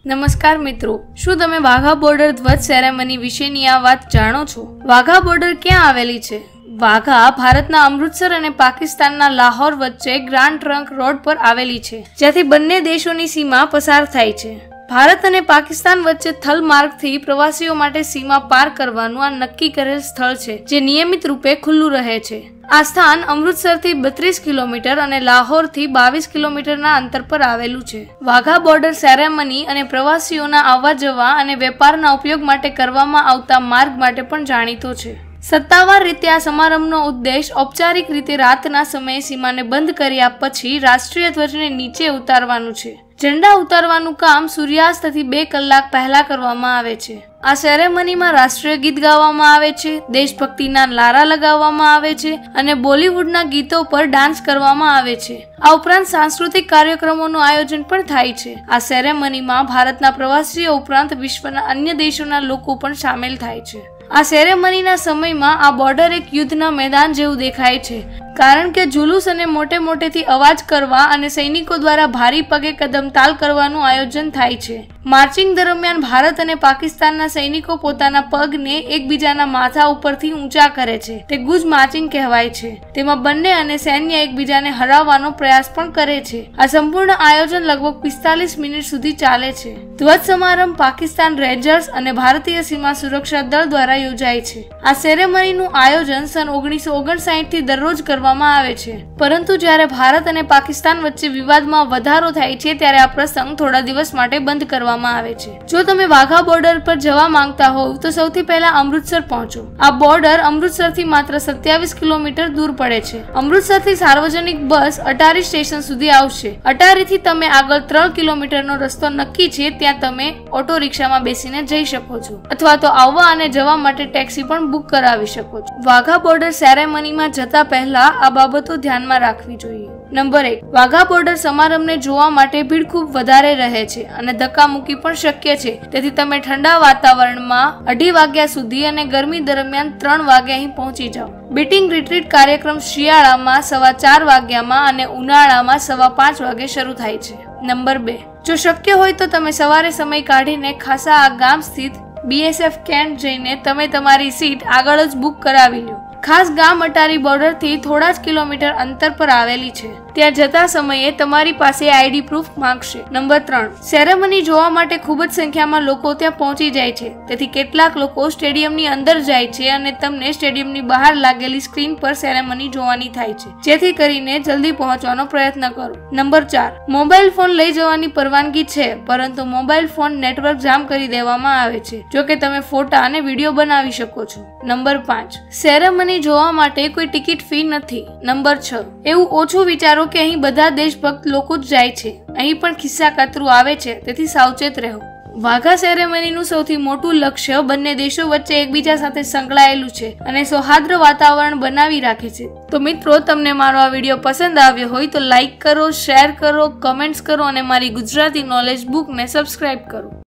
નમસ્કાર મિત્રો, શું તમે વાઘા બોર્ડર ધ્વજ સેરેમની વિશેની આ વાત જાણો છો? વાઘા બોર્ડર ક્યાં આવેલી છે? વાઘા ભારતના અમૃતસર અને પાકિસ્તાનના લાહોર વચ્ચે ગ્રાન્ડ ટ્રંક રોડ પર આવેલી છે, જ્યાંથી બંને દેશોની સીમા પસાર થાય છે. ભારત અને પાકિસ્તાન વચ્ચે થલ માર્ગથી પ્રવાસીઓ માટે સીમા પાર કરવાનું આ નક્કી કરેલ સ્થળ છે, જે નિયમિત રૂપે ખુલ્લું રહે છે. આ સ્થાન અમૃતસરથી 32 કિલોમીટર અને લાહોરથી 22 કિલોમીટરના અંતર પર આવેલું છે. વાઘા બોર્ડર સેરેમની અને પ્રવાસીઓના આવવા જવા અને વેપારના ઉપયોગ માટે કરવામાં આવતા માર્ગ માટે પણ જાણીતો છે. સત્તાવાર રીતે આ સમારંભનો ઉદ્દેશ ઔપચારિક રીતે રાતના સમયે સીમાને બંધ કર્યા પછી રાષ્ટ્રીય ધ્વજને નીચે ઉતારવાનું છે. ઝંડા ઉતારવાનું કામ સૂર્યાસ્તથી 2 કલાક પહેલા કરવામાં આવે છે. આ સેરેમનીમાં રાષ્ટ્રીય ગીત ગાવામાં આવે છે, દેશભક્તિના નારા લગાવવામાં આવે છે અને બોલિવૂડના ગીતો પર ડાન્સ કરવામાં આવે છે. આ ઉપરાંત સાંસ્કૃતિક કાર્યક્રમોનું આયોજન પણ થાય છે. આ સેરેમનીમાં ભારતના પ્રવાસીઓ ઉપરાંત વિશ્વના અન્ય દેશોના લોકો પણ સામેલ થાય છે. આ સેરેમનીના સમયમાં આ બોર્ડર એક યુદ્ધના મેદાન જેવું દેખાય છે, કારણ કે જુલુસ અને મોટેથી અવાજ કરવા અને સૈનિકો દ્વારા ભારી પગે કદમતાલ કરવાનું આયોજન થાય છે. માર્ચિંગ દરમિયાન ભારત અને પાકિસ્તાનના સૈનિકો પોતાના પગને એકબીજાના માથા ઉપરથી ઊંચા કરે છે. તે ગુજ માર્ચિંગ કહેવાય છે. તેમાં બંને અને સૈન્ય એકબીજાને હરાવવાનો પ્રયાસ પણ કરે છે. આ સંપૂર્ણ આયોજન લગભગ 45 મિનિટ સુધી ચાલે છે. ધ્વજ સમારંભ પાકિસ્તાન રેન્જર્સ અને ભારતીય સીમા સુરક્ષા દળ દ્વારા યોજાય છે. આ સેરેમનીનું આયોજન સન 1959 થી દરરોજ કરવામાં આવે છે, પરંતુ જ્યારે ભારત અને પાકિસ્તાન વચ્ચે વિવાદમાં વધારો થાય છે ત્યારે આ પ્રસંગ થોડા દિવસ માટે બંધ કરવામાં આવે છે. જો તમે વાઘા બોર્ડર પર જવા માંગતા હોવ તો સૌથી પહેલા અમૃતસર પહોંચો. આ બોર્ડર અમૃતસરથી માત્ર 27 કિલોમીટર દૂર પડે છે. અમૃતસરથી સાર્વજનિક બસ અટારી સ્ટેશન સુધી આવશે. અટારીથી તમે આગળ 3 કિલોમીટરનો રસ્તો નક્કી છે, ત્યાં તમે ઓટો રિક્ષામાં બેસીને જઈ શકો છો, અથવા તો આવવા અને જવા માટે ટેક્સી પણ બુક કરાવી શકો છો. વાઘા બોર્ડર સેરેમનીમાં જતા પહેલા આ બાબતો ધ્યાનમાં રાખવી જોઈએ. નંબર 1, વાઘા બોર્ડર સમારંભને જોવા માટે ભીડ ખૂબ વધારે રહે છે અને ધક્કામુક્કી પણ શક્ય છે. તેથી તમે ઠંડા વાતાવરણમાં 2:30 વાગ્યા સુધી અને ગરમી દરમિયાન 3 વાગે અહીં પહોંચી જાઓ. બીટિંગ રિટ્રીટ કાર્યક્રમ શિયાળામાં 4:15 વાગ્યામાં અને ઉનાળામાં 5:15 વાગે શરૂ થાય છે. નંબર 2, જો શક્ય હોય તો તમે સવારે સમય કાઢીને ખાસા આ ગામ સ્થિત BSF કેમ્પ જઈને તમે તમારી સીટ આગળ જ બુક કરાવી લો. ખાસ ગામ અટારી બોર્ડરથી થોડા જ કિલોમીટર અંતર પર આવેલી છે. ત્યાં જતા સમયે તમારી પાસે ID પ્રૂફ માંગશે. નંબર 3, સેરેમની જોવા માટે ખૂબ જ સંખ્યામાં લોકો ત્યાં પહોંચી જાય છે. તેથી કેટલાક લોકો સ્ટેડિયમની અંદર જાય છે અને તમને સ્ટેડિયમની બહાર લાગેલી સ્ક્રીન પર સેરેમની જોવાની થાય છે, જેથી કરીને જલ્દી પહોંચવાનો પ્રયત્ન કરો. નંબર 4, મોબાઈલ ફોન લઈ જવાની પરવાનગી છે, પરંતુ મોબાઈલ ફોન નેટવર્ક જામ કરી દેવામાં આવે છે. જો કે તમે ફોટા અને વિડીયો બનાવી શકો છો. નંબર 5, સેરેમની જોવા માટે કોઈ ટિકિટ ફી નથી. નંબર 6, એવું ઓછું વિચારો કે અહીં બધા દેશભક્ત લોકો જ જાય છે. અહીં પણ ખિસ્સા કાતરું આવે છે, તેથી સાવચેત રહો. વાઘા સેરેમનીનું સૌથી મોટું લક્ષ્ય બંને દેશો વચ્ચે એકબીજા સાથે સંકળાયેલું છે અને સૌહાર્દ વાતાવરણ બનાવી રાખે છે. તો મિત્રો, તમને મારો આ વિડીયો પસંદ આવ્યો હોય તો લાઈક કરો, શેર કરો, કમેન્ટ્સ કરો અને મારી ગુજરાતી નોલેજ બુકને સબસ્ક્રાઇબ કરો.